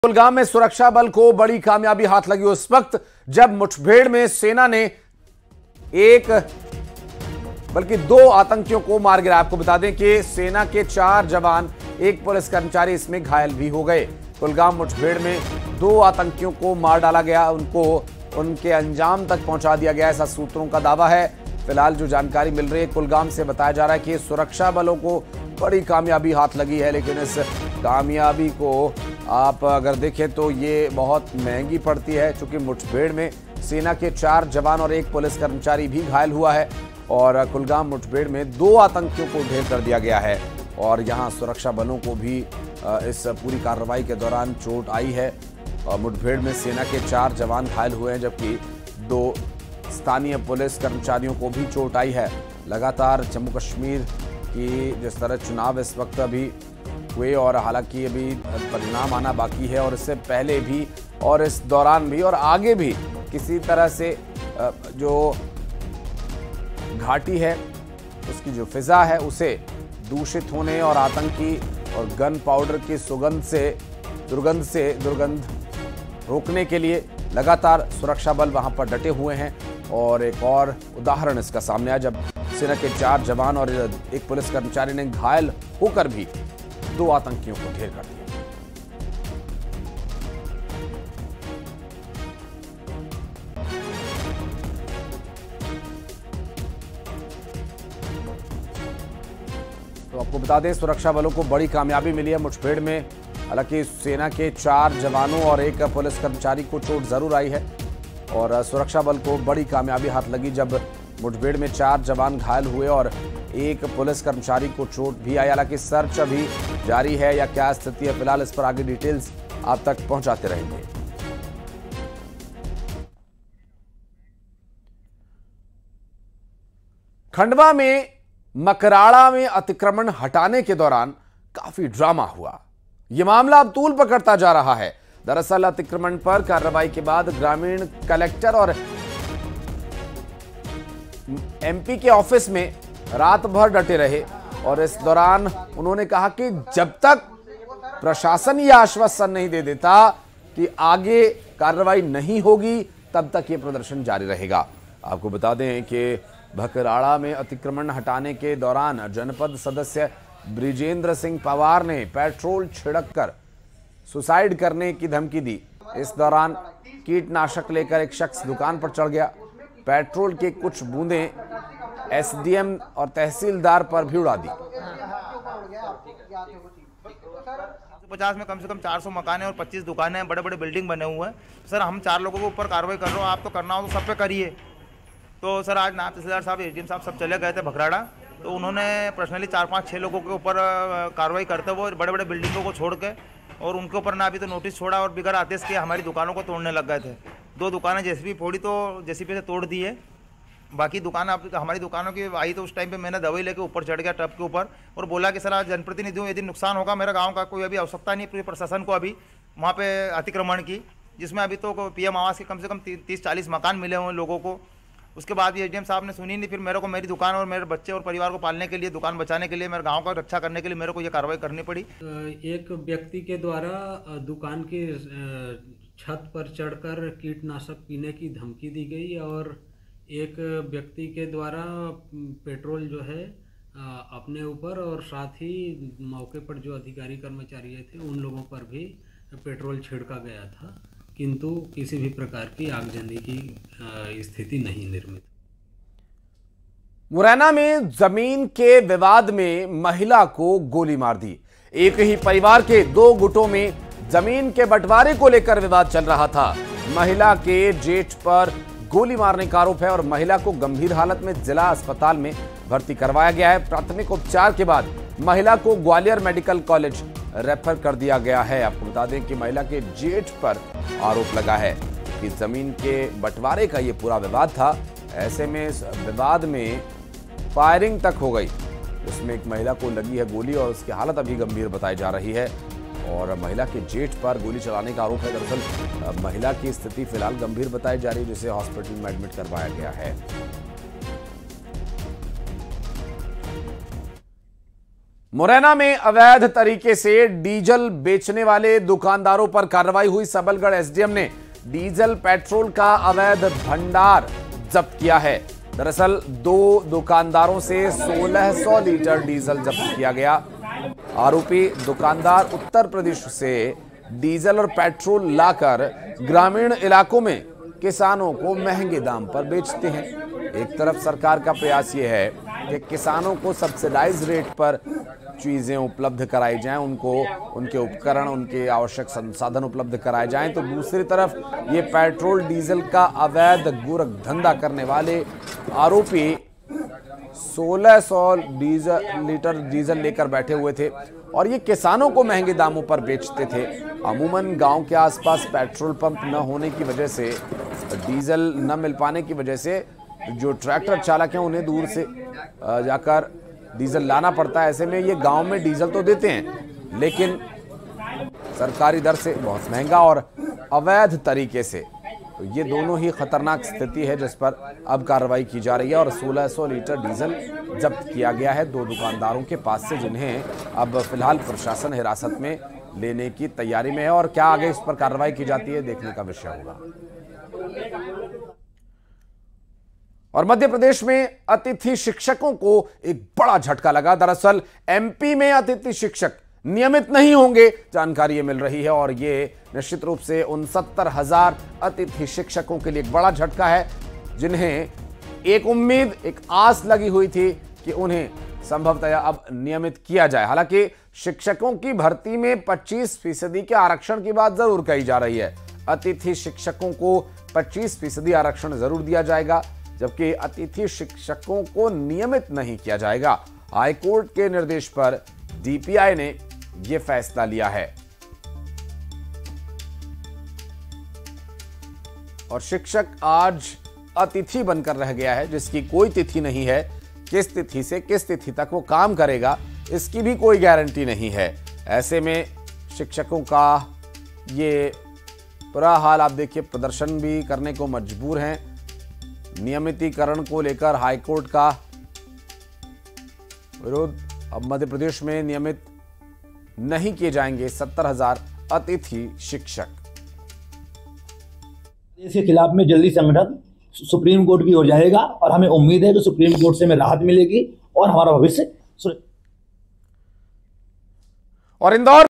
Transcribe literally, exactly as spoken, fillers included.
कुलगाम में सुरक्षा बल को बड़ी कामयाबी हाथ लगी उस वक्त जब मुठभेड़ में सेना ने एक बल्कि दो आतंकियों को मार गिराया। आपको बता दें कि सेना के चार जवान, एक पुलिस कर्मचारी इसमें घायल भी हो गए। कुलगाम मुठभेड़ में दो आतंकियों को मार डाला गया, उनको उनके अंजाम तक पहुंचा दिया गया, ऐसा सूत्रों का दावा है। फिलहाल जो जानकारी मिल रही है कुलगाम से, बताया जा रहा है कि सुरक्षा बलों को बड़ी कामयाबी हाथ लगी है, लेकिन इस कामयाबी को आप अगर देखें तो ये बहुत महंगी पड़ती है, क्योंकि मुठभेड़ में सेना के चार जवान और एक पुलिस कर्मचारी भी घायल हुआ है और कुलगाम मुठभेड़ में दो आतंकियों को ढेर कर दिया गया है और यहां सुरक्षा बलों को भी इस पूरी कार्रवाई के दौरान चोट आई है। मुठभेड़ में सेना के चार जवान घायल हुए हैं, जबकि दो स्थानीय पुलिस कर्मचारियों को भी चोट आई है। लगातार जम्मू कश्मीर की जिस तरह चुनाव इस वक्त अभी हुए और हालांकि अभी परिणाम आना बाकी है, और इससे पहले भी और इस दौरान भी और आगे भी किसी तरह से जो घाटी है उसकी जो फिजा है उसे दूषित होने और आतंकी और गन पाउडर की सुगंध से दुर्गंध से दुर्गंध रोकने के लिए लगातार सुरक्षा बल वहां पर डटे हुए हैं। और एक और उदाहरण इसका सामने आया जब सेना के चार जवान और एक पुलिस कर्मचारी ने घायल होकर भी दो आतंकियों को ढेर कर दिया। तो आपको बता दें सुरक्षा बलों को बड़ी कामयाबी मिली है मुठभेड़ में। हालांकि सेना के चार जवानों और एक पुलिस कर्मचारी को चोट जरूर आई है और सुरक्षा बल को बड़ी कामयाबी हाथ लगी जब मुठभेड़ में चार जवान घायल हुए और एक पुलिस कर्मचारी को चोट भी आई। हालांकि सर्च अभी जारी है या क्या स्थिति है, फिलहाल इस पर आगे डिटेल्स आप तक पहुंचाते रहेंगे। खंडवा में मकराड़ा में अतिक्रमण हटाने के दौरान काफी ड्रामा हुआ। यह मामला अब तूल पकड़ता जा रहा है। दरअसल अतिक्रमण पर कार्रवाई के बाद ग्रामीण कलेक्टर और एमपी के ऑफिस में रात भर डटे रहे और इस दौरान उन्होंने कहा कि जब तक प्रशासन यह आश्वासन नहीं दे देता कि आगे कार्रवाई नहीं होगी तब तक यह प्रदर्शन जारी रहेगा। आपको बता दें कि भकराड़ा में अतिक्रमण हटाने के दौरान जनपद सदस्य ब्रिजेंद्र सिंह पवार ने पेट्रोल छिड़ककर सुसाइड करने की धमकी दी। इस दौरान कीटनाशक लेकर एक शख्स दुकान पर चढ़ गया। पेट्रोल के कुछ बूंदें एसडीएम और तहसीलदार पर भी उड़ा दी। पचास में कम से कम चार सौ मकान है और पच्चीस दुकानें हैं, बड़े बड़े बिल्डिंग बने हुए हैं। सर हम चार लोगों के ऊपर कार्रवाई कर रहे हो, आप तो करना हो तो सब पे करिए। तो सर आज नायब तहसीलदार साहब, एसडीएम साहब सब चले गए थे भकराड़ा, तो उन्होंने पर्सनली चार पाँच छः लोगों के ऊपर कार्रवाई करते हुए बड़े बड़े बिल्डिंगों को छोड़ के और उनके ऊपर ना अभी तो नोटिस छोड़ा और बिगड़ आदेश के हमारी दुकानों को तोड़ने लग गए थे। दो दुकानें जेसीबी फोड़ी तो जेसीबी से तोड़ दी है। बाकी दुकान अब हमारी दुकानों की आई तो उस टाइम पे मैंने दवाई लेके ऊपर चढ़ गया टब के ऊपर और बोला कि सर आज जनप्रतिनिधि हूँ, यदि नुकसान होगा मेरा गांव का कोई अभी आवश्यकता नहीं पूरे प्रशासन को अभी वहाँ पे अतिक्रमण की, जिसमें अभी तो पीएम आवास के कम से कम तीस चालीस मकान मिले हुए लोगों को। उसके बाद भी एसडीएम साहब ने सुनी नहीं, फिर मेरे को मेरी दुकान और मेरे बच्चे और परिवार को पालने के लिए, दुकान बचाने के लिए, मेरे गांव का रक्षा करने के लिए मेरे को ये कार्रवाई करनी पड़ी। एक व्यक्ति के द्वारा दुकान की छत पर चढ़कर कीटनाशक पीने की धमकी दी गई और एक व्यक्ति के द्वारा पेट्रोल जो है अपने ऊपर और साथ ही मौके पर जो अधिकारी कर्मचारी थे उन लोगों पर भी पेट्रोल छिड़का गया था, किंतु किसी भी प्रकार की आगजनी की स्थिति नहीं निर्मित। मुरैना में जमीन के विवाद में महिला को गोली मार दी। एक ही परिवार के दो गुटों में जमीन के बंटवारे को लेकर विवाद चल रहा था। महिला के जेठ पर गोली मारने का आरोप है और महिला को गंभीर हालत में जिला अस्पताल में भर्ती करवाया गया है। प्राथमिक उपचार के बाद महिला को ग्वालियर मेडिकल कॉलेज रेफर कर दिया गया है। आपको बता दें कि महिला के जेठ पर आरोप लगा है कि जमीन के बंटवारे का ये पूरा विवाद था। ऐसे में इस विवाद में फायरिंग तक हो गई, जिसमें एक महिला को लगी है गोली और उसकी हालत अभी गंभीर बताई जा रही है और महिला के जेठ पर गोली चलाने का आरोप है। दरअसल महिला की स्थिति फिलहाल गंभीर बताई जा रही है, जिसे हॉस्पिटल में एडमिट करवाया गया है। मुरैना में अवैध तरीके से डीजल बेचने वाले दुकानदारों पर कार्रवाई हुई। सबलगढ़ एसडीएम ने डीजल पेट्रोल का अवैध भंडार जब्त किया है। दरअसल दो दुकानदारों से सोलह सौ लीटर डीजल जब्त किया गया। आरोपी दुकानदार उत्तर प्रदेश से डीजल और पेट्रोल लाकर ग्रामीण इलाकों में किसानों को महंगे दाम पर बेचते हैं। एक तरफ सरकार का प्रयास यह है कि किसानों को सब्सिडाइज रेट पर चीजें उपलब्ध कराई जाएं, उनको उनके उपकरण, उनके आवश्यक संसाधन उपलब्ध कराए जाएं, तो दूसरी तरफ ये पेट्रोल डीजल का अवैध गोरख धंधा करने वाले आरोपी सोलह सौ डीजल लीटर डीजल लेकर बैठे हुए थे और ये किसानों को महंगे दामों पर बेचते थे। अमूमन गांव के आसपास पेट्रोल पंप न होने की वजह से, डीजल न मिल पाने की वजह से जो ट्रैक्टर चालक हैं उन्हें दूर से जाकर डीजल लाना पड़ता है। ऐसे में ये गांव में डीजल तो देते हैं लेकिन सरकारी दर से बहुत महंगा और अवैध तरीके से। तो ये दोनों ही खतरनाक स्थिति है जिस पर अब कार्रवाई की जा रही है और सोलह सौ लीटर डीजल जब्त किया गया है दो दुकानदारों के पास से, जिन्हें अब फिलहाल प्रशासन हिरासत में लेने की तैयारी में है। और क्या आगे इस पर कार्रवाई की जाती है देखने का विषय होगा। और मध्य प्रदेश में अतिथि शिक्षकों को एक बड़ा झटका लगा। दरअसल एमपी में अतिथि शिक्षक नियमित नहीं होंगे, जानकारी ये मिल रही है और ये निश्चित रूप से उनसत्तर हजार अतिथि शिक्षकों के लिए एक बड़ा झटका है, जिन्हें एक उम्मीद, एक आस लगी हुई थी कि उन्हें संभवतः अब नियमित किया जाए। हालांकि शिक्षकों की भर्ती में पच्चीस फीसदी के आरक्षण की बात जरूर कही जा रही है। अतिथि शिक्षकों को पच्चीस फीसदी आरक्षण जरूर दिया जाएगा, जबकि अतिथि शिक्षकों को नियमित नहीं किया जाएगा। हाईकोर्ट के निर्देश पर डीपीआई ने यह फैसला लिया है और शिक्षक आज अतिथि बनकर रह गया है, जिसकी कोई तिथि नहीं है। किस तिथि से किस तिथि तक वो काम करेगा इसकी भी कोई गारंटी नहीं है। ऐसे में शिक्षकों का ये बुरा हाल आप देखिए, प्रदर्शन भी करने को मजबूर हैं। नियमितीकरण को लेकर हाईकोर्ट का विरोध। अब मध्य प्रदेश में नियमित नहीं किए जाएंगे सत्तर हजार अतिथि शिक्षक। इसके खिलाफ में जल्दी संगठन सुप्रीम कोर्ट की ओर जाएगा और हमें उम्मीद है कि सुप्रीम कोर्ट से हमें राहत मिलेगी और हमारा भविष्य। और इंदौर